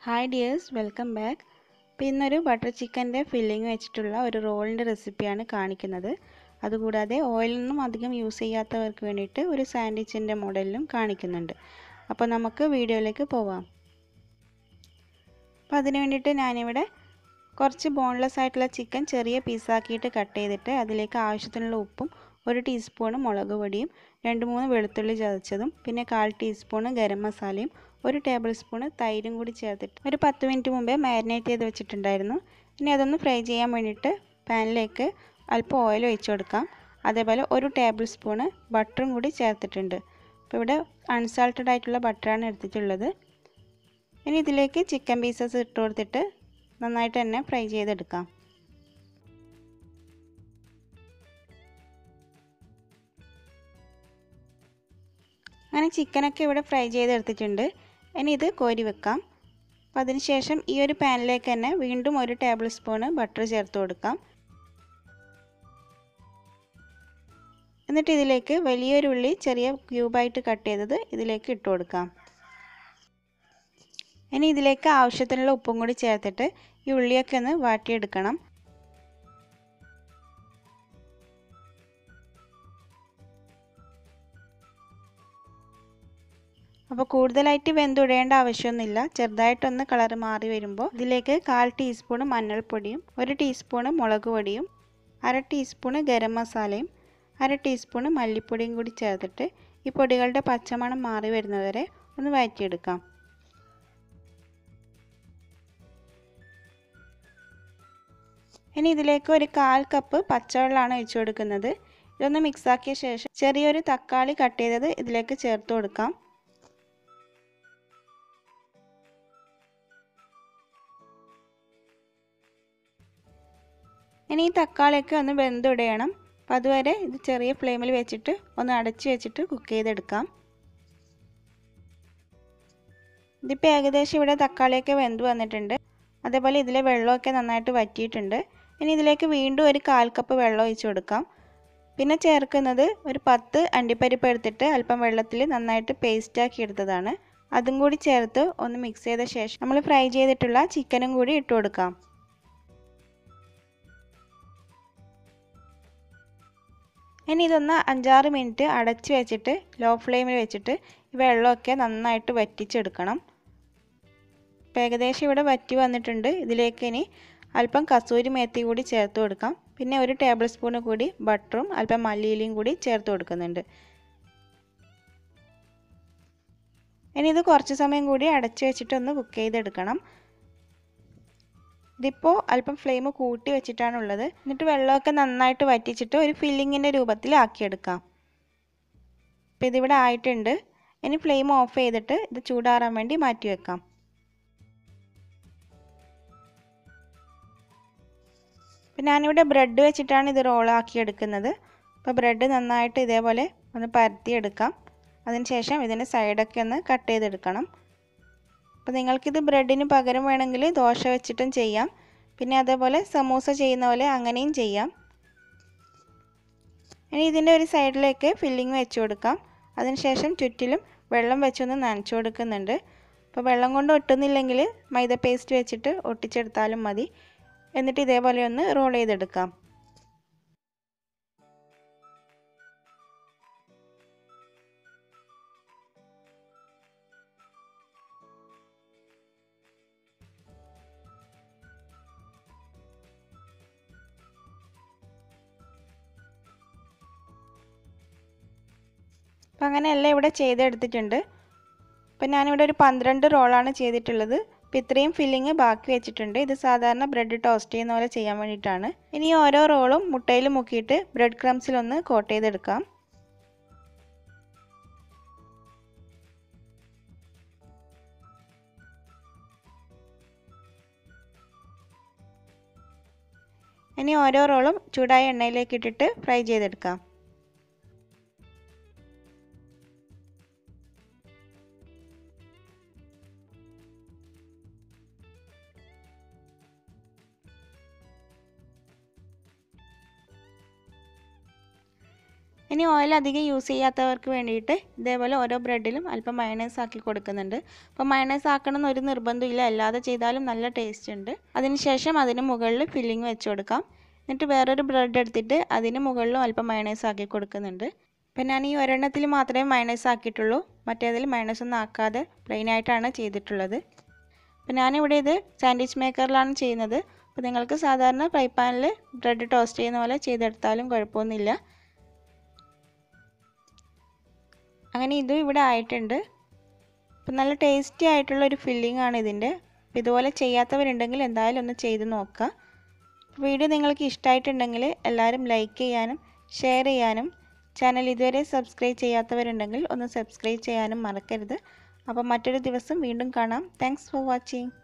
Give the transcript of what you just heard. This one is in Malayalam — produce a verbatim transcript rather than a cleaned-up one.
Hi dears, welcome back. അപ്പോൾ ഇന്നൊരു ബട്ടർ ചിക്കൻ്റെ ഫില്ലിംഗ് വെച്ചിട്ടുള്ള ഒരു റോളിൻ്റെ റെസിപ്പിയാണ് കാണിക്കുന്നത്. അതുകൂടാതെ ഓയിലൊന്നും അധികം യൂസ് ചെയ്യാത്തവർക്ക് വേണ്ടിയിട്ട് ഒരു സാൻഡ്വിച്ചിൻ്റെ മോഡലിലും കാണിക്കുന്നുണ്ട്. അപ്പോൾ നമുക്ക് വീഡിയോയിലേക്ക് പോവാം. അപ്പോൾ അതിന് വേണ്ടിയിട്ട് ഞാനിവിടെ കുറച്ച് ബോൺലെസ് ആയിട്ടുള്ള ചിക്കൻ ചെറിയ പീസാക്കിയിട്ട് കട്ട് ചെയ്തിട്ട് അതിലേക്ക് ആവശ്യത്തിനുള്ള ഉപ്പും ഒരു ടീസ്പൂണ് മുളക് പൊടിയും രണ്ട് മൂന്ന് വെളുത്തുള്ളി ചതച്ചതും പിന്നെ കാൽ ടീസ്പൂണ് ഗരം മസാലയും ഒരു ടേബിൾ സ്പൂണ് തൈരും കൂടി ചേർത്തിട്ട് ഒരു പത്ത് മിനിറ്റ് മുമ്പേ മാരിനേറ്റ് ചെയ്ത് വെച്ചിട്ടുണ്ടായിരുന്നു. ഇനി അതൊന്ന് ഫ്രൈ ചെയ്യാൻ വേണ്ടിയിട്ട് പാനിലേക്ക് അല്പം ഓയിൽ ഒഴിച്ചു കൊടുക്കാം. അതേപോലെ ഒരു ടേബിൾ സ്പൂണ് ബട്ടറും കൂടി ചേർത്തിട്ടുണ്ട്. അപ്പോൾ ഇവിടെ അൺസാൾട്ടഡ് ആയിട്ടുള്ള ബട്ടറാണ് എടുത്തിട്ടുള്ളത്. ഇനി ഇതിലേക്ക് ചിക്കൻ പീസസ് ഇട്ട് കൊടുത്തിട്ട് നന്നായിട്ട് തന്നെ ഫ്രൈ ചെയ്തെടുക്കാം. അങ്ങനെ ചിക്കനൊക്കെ ഇവിടെ ഫ്രൈ ചെയ്തെടുത്തിട്ടുണ്ട്. ഇനി ഇത് കോരി വെക്കാം. അപ്പോൾ അതിനുശേഷം ഈ ഒരു പാനിലേക്ക് തന്നെ വീണ്ടും ഒരു ടേബിൾ സ്പൂണ് ബട്ടർ ചേർത്ത് കൊടുക്കാം. എന്നിട്ട് ഇതിലേക്ക് വലിയൊരു ഉള്ളി ചെറിയ ക്യൂബായിട്ട് കട്ട് ചെയ്തത് ഇതിലേക്ക് ഇട്ട് കൊടുക്കാം. ഇനി ഇതിലേക്ക് ആവശ്യത്തിനുള്ള ഉപ്പും കൂടി ചേർത്തിട്ട് ഈ ഉള്ളിയൊക്കെ ഒന്ന് വാട്ടിയെടുക്കണം. അപ്പോൾ കൂടുതലായിട്ട് വെന്തുടയേണ്ട ആവശ്യമൊന്നുമില്ല. ചെറുതായിട്ടൊന്ന് കളർ മാറി വരുമ്പോൾ ഇതിലേക്ക് കാൽ ടീസ്പൂണ് മഞ്ഞൾപ്പൊടിയും ഒരു ടീസ്പൂണ് മുളക് പൊടിയും അര ടീസ്പൂണ് ഗരം മസാലയും അര ടീസ്പൂണ് മല്ലിപ്പൊടിയും കൂടി ചേർത്തിട്ട് ഈ പൊടികളുടെ പച്ചമണം മാറി വരുന്നവരെ ഒന്ന് വഴറ്റിയെടുക്കാം. ഇനി ഇതിലേക്ക് ഒരു കാൽ കപ്പ് പച്ചവെള്ളമാണ് ഒഴിച്ചു കൊടുക്കുന്നത്. ഇതൊന്ന് മിക്സാക്കിയ ശേഷം ചെറിയൊരു തക്കാളി കട്ട് ചെയ്തത് ഇതിലേക്ക് ചേർത്ത് കൊടുക്കാം. ഇനി ഈ തക്കാളിയൊക്കെ ഒന്ന് വെന്തുടയണം. അപ്പോൾ അതുവരെ ഇത് ചെറിയ ഫ്ലെയിമിൽ വെച്ചിട്ട് ഒന്ന് അടച്ചു വെച്ചിട്ട് കുക്ക് ചെയ്തെടുക്കാം. ഇതിപ്പോൾ ഏകദേശം ഇവിടെ തക്കാളിയൊക്കെ വെന്ത് വന്നിട്ടുണ്ട്. അതേപോലെ ഇതിലെ വെള്ളമൊക്കെ നന്നായിട്ട് വറ്റിയിട്ടുണ്ട്. ഇനി ഇതിലേക്ക് വീണ്ടും ഒരു കാൽ കപ്പ് വെള്ളം ഒഴിച്ച് കൊടുക്കാം. പിന്നെ ചേർക്കുന്നത് ഒരു പത്ത് അണ്ടിപ്പരിപ്പ് എടുത്തിട്ട് അല്പം വെള്ളത്തിൽ നന്നായിട്ട് പേസ്റ്റാക്കി എടുത്തതാണ്. അതും കൂടി ചേർത്ത് ഒന്ന് മിക്സ് ചെയ്ത ശേഷം നമ്മൾ ഫ്രൈ ചെയ്തിട്ടുള്ള ചിക്കനും കൂടി ഇട്ട് കൊടുക്കാം. ഇനി ഇതൊന്ന് അഞ്ചാറ് മിനിറ്റ് അടച്ച് വെച്ചിട്ട് ലോ ഫ്ലെയിമിൽ വെച്ചിട്ട് ഈ വെള്ളമൊക്കെ നന്നായിട്ട് വറ്റിച്ചെടുക്കണം. ഇപ്പോൾ ഏകദേശം ഇവിടെ വറ്റി വന്നിട്ടുണ്ട്. ഇതിലേക്ക് ഇനി അല്പം കസൂരി മേത്തി കൂടി ചേർത്ത് കൊടുക്കാം. പിന്നെ ഒരു ടേബിൾ സ്പൂൺ കൂടി ബട്ടറും അല്പം മല്ലിയിലയും കൂടി ചേർത്ത് കൊടുക്കുന്നുണ്ട്. ഇനി ഇത് കുറച്ച് സമയം കൂടി അടച്ച് വെച്ചിട്ട് ഒന്ന് കുക്ക് ചെയ്തെടുക്കണം. ഇതിപ്പോൾ അല്പം ഫ്ലെയിം കൂട്ടി വെച്ചിട്ടാണുള്ളത്. എന്നിട്ട് വെള്ളമൊക്കെ നന്നായിട്ട് വറ്റിച്ചിട്ട് ഒരു ഫില്ലിങ്ങിൻ്റെ രൂപത്തിലാക്കിയെടുക്കാം. അപ്പോൾ ഇതിവിടെ ആയിട്ടുണ്ട്. ഇനി ഫ്ലെയിം ഓഫ് ചെയ്തിട്ട് ഇത് ചൂടാറാൻ വേണ്ടി മാറ്റി വെക്കാം. അപ്പോൾ ഞാനിവിടെ ബ്രെഡ് വെച്ചിട്ടാണ് ഇത് റോളാക്കി എടുക്കുന്നത്. അപ്പോൾ ബ്രെഡ് നന്നായിട്ട് ഇതേപോലെ ഒന്ന് പരത്തിയെടുക്കാം. അതിനുശേഷം ഇതിൻ്റെ സൈഡൊക്കെ ഒന്ന് കട്ട് ചെയ്തെടുക്കണം. അപ്പോൾ നിങ്ങൾക്കിത് ബ്രെഡിന് പകരം വേണമെങ്കിൽ ദോശ വെച്ചിട്ടും ചെയ്യാം. പിന്നെ അതേപോലെ സമൂസ ചെയ്യുന്ന പോലെ അങ്ങനെയും ചെയ്യാം. ഇനി ഇതിൻ്റെ ഒരു സൈഡിലേക്ക് ഫില്ലിങ് വെച്ച് കൊടുക്കാം. അതിനുശേഷം ചുറ്റിലും വെള്ളം വെച്ചൊന്ന് നനച്ചു കൊടുക്കുന്നുണ്ട്. അപ്പോൾ വെള്ളം കൊണ്ട് ഒട്ടുന്നില്ലെങ്കിൽ മൈദ പേസ്റ്റ് വെച്ചിട്ട് ഒട്ടിച്ചെടുത്താലും മതി. എന്നിട്ട് ഇതേപോലെ ഒന്ന് റോൾ ചെയ്തെടുക്കാം. അപ്പം അങ്ങനെ എല്ലാം ഇവിടെ ചെയ്തെടുത്തിട്ടുണ്ട്. അപ്പം ഞാനിവിടെ ഒരു പന്ത്രണ്ട് റോളാണ് ചെയ്തിട്ടുള്ളത്. അപ്പം ഇത്രയും ഫില്ലിങ് ബാക്കി വെച്ചിട്ടുണ്ട്. ഇത് സാധാരണ ബ്രെഡ് ടോസ്റ്റ് ചെയ്യുന്ന പോലെ ചെയ്യാൻ വേണ്ടിയിട്ടാണ്. ഇനി ഓരോ റോളും മുട്ടയിൽ മുക്കിയിട്ട് ബ്രെഡ് ക്രംസിലൊന്ന് കോട്ട് ചെയ്തെടുക്കാം. ഇനി ഓരോ റോളും ചൂടായ എണ്ണയിലേക്ക് ഇട്ടിട്ട് ഫ്രൈ ചെയ്തെടുക്കാം. ഇനി ഓയിൽ അധികം യൂസ് ചെയ്യാത്തവർക്ക് വേണ്ടിയിട്ട് ഇതേപോലെ ഓരോ ബ്രെഡിലും അല്പം മയണൈസ് ആക്കി കൊടുക്കുന്നുണ്ട്. അപ്പോൾ മയണൈസ് ആക്കണമെന്ന് ഒരു നിർബന്ധമില്ല, അല്ലാതെ ചെയ്താലും നല്ല ടേസ്റ്റ് ഉണ്ട്. അതിനുശേഷം അതിന് മുകളിൽ ഫില്ലിങ് വെച്ച് കൊടുക്കാം. എന്നിട്ട് വേറൊരു ബ്രെഡ് എടുത്തിട്ട് അതിന് മുകളിലും അല്പം മയണൈസ് ആക്കി കൊടുക്കുന്നുണ്ട്. അപ്പം ഞാൻ ഈ ഒരെണ്ണത്തിൽ മാത്രമേ മയണൈസ് ആക്കിയിട്ടുള്ളൂ, മറ്റേതിൽ മയണൈസ് ഒന്നും ആക്കാതെ പ്ലെയിൻ ആയിട്ടാണ് ചെയ്തിട്ടുള്ളത്. അപ്പം ഞാനിവിടെ ഇത് സാൻഡ്വിച്ച് മേക്കറിലാണ് ചെയ്യുന്നത്. അപ്പോൾ നിങ്ങൾക്ക് സാധാരണ ഫ്രൈ പാനിൽ ബ്രെഡ് ടോസ്റ്റ് ചെയ്യുന്ന പോലെ ചെയ്തെടുത്താലും കുഴപ്പമൊന്നുമില്ല. അങ്ങനെ ഇതും ഇവിടെ ആയിട്ടുണ്ട്. അപ്പം നല്ല ടേസ്റ്റി ആയിട്ടുള്ള ഒരു ഫില്ലിംഗ് ആണ് ഇതിൻ്റെ. അപ്പോൾ ഇതുപോലെ ചെയ്യാത്തവരുണ്ടെങ്കിൽ എന്തായാലും ഒന്ന് ചെയ്ത് നോക്കുക. വീഡിയോ നിങ്ങൾക്ക് ഇഷ്ടമായിട്ടുണ്ടെങ്കിൽ എല്ലാവരും ലൈക്ക് ചെയ്യാനും ഷെയർ ചെയ്യാനും ചാനൽ ഇതുവരെ സബ്സ്ക്രൈബ് ചെയ്യാത്തവരുണ്ടെങ്കിൽ ഒന്ന് സബ്സ്ക്രൈബ് ചെയ്യാനും മറക്കരുത്. അപ്പോൾ മറ്റൊരു ദിവസം വീണ്ടും കാണാം. Thanks for watching.